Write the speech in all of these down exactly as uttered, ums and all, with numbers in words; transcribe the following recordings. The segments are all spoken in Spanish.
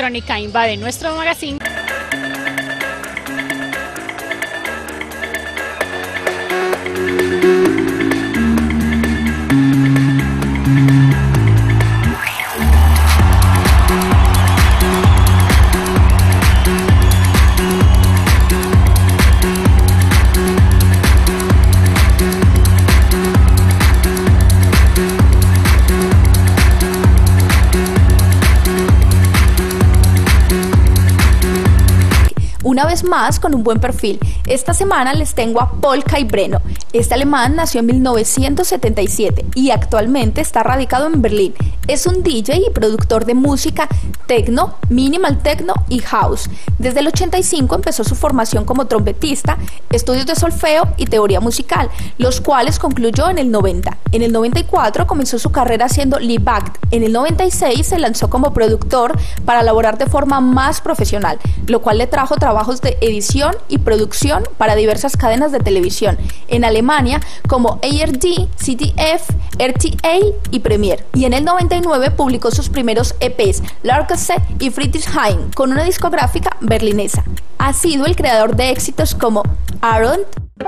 electrónica invade nuestro magazine. Una vez más con un buen perfil. Esta semana les tengo a Paul Kai-Breno. Este alemán nació en mil novecientos setenta y siete y actualmente está radicado en Berlín. Es un D J y productor de música techno, minimal techno y house. Desde el ochenta y cinco empezó su formación como trompetista, estudios de solfeo y teoría musical, los cuales concluyó en el noventa. En el noventa y cuatro comenzó su carrera haciendo live act. En el noventa y seis se lanzó como productor para laborar de forma más profesional, lo cual le trajo trabajos de edición y producción para diversas cadenas de televisión en Alemania como A R D, C D F, R T A y Premiere. Y en el noventa y nueve publicó sus primeros E Pes, Larkese y Friedrichshain, con una discográfica berlinesa. Ha sido el creador de éxitos como Aaron,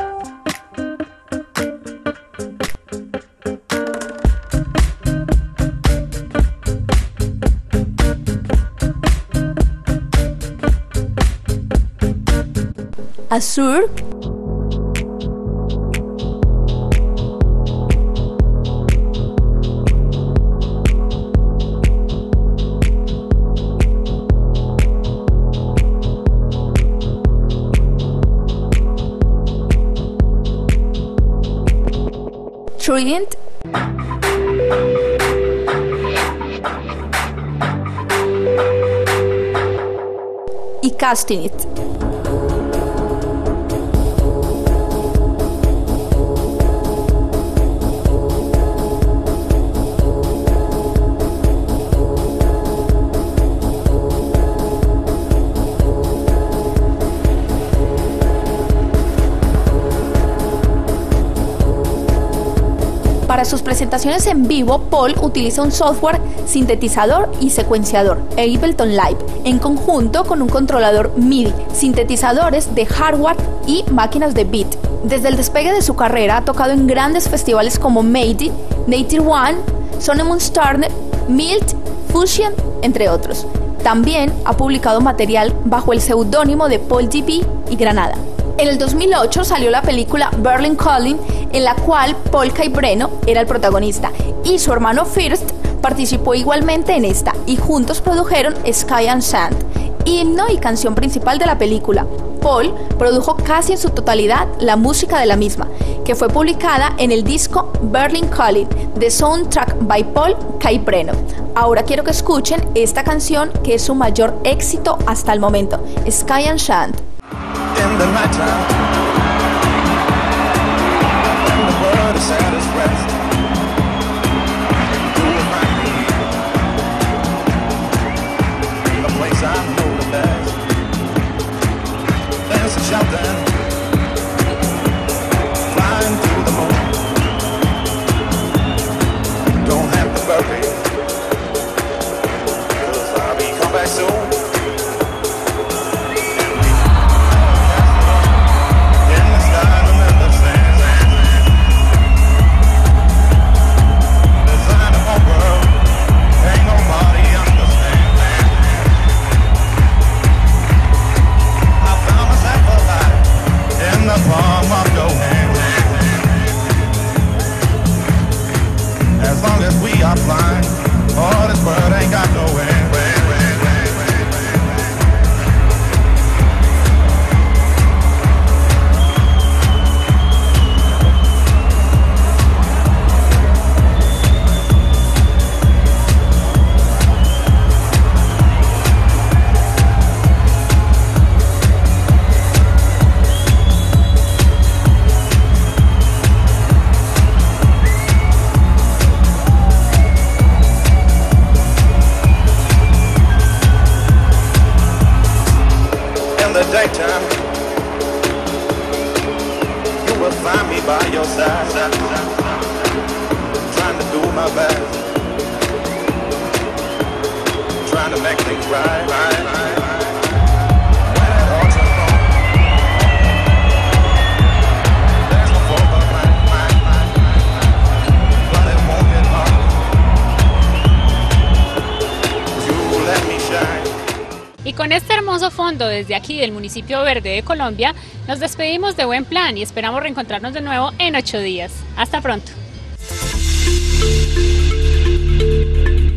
Azur, Trident, y Castinit. Para sus presentaciones en vivo, Paul utiliza un software sintetizador y secuenciador, Ableton Live, en conjunto con un controlador M I D I, sintetizadores de hardware y máquinas de beat. Desde el despegue de su carrera ha tocado en grandes festivales como Made It, Nature One, Sonnemun Starnet, Milt, Fusion, entre otros. También ha publicado material bajo el seudónimo de Paul D B y Granada. En el dos mil ocho salió la película Berlin Calling, en la cual Paul Kai-Breno era el protagonista y su hermano First participó igualmente en esta, y juntos produjeron Sky and Sand, himno y canción principal de la película. Paul produjo casi en su totalidad la música de la misma, que fue publicada en el disco Berlin Calling, The Soundtrack by Paul Kai-Breno. Ahora quiero que escuchen esta canción, que es su mayor éxito hasta el momento, Sky and Sand. In the nighttime, when the world is at its rest, you will find me a place I know the best. There's a shelter flying through the moon. Don't have to worry, 'cause I'll be come back soon. As long as we are flying, all this world ain't got no end. Daytime, you will find me by your side, trying to do my best, trying to to make things right, right, right, right. When it all turns wrong, there's no fault but mine, mine, mine, mine. But it won't get hard. You let me shine. Y con este hermoso fondo desde aquí del municipio verde de Colombia, nos despedimos de Buen Plan y esperamos reencontrarnos de nuevo en ocho días. Hasta pronto.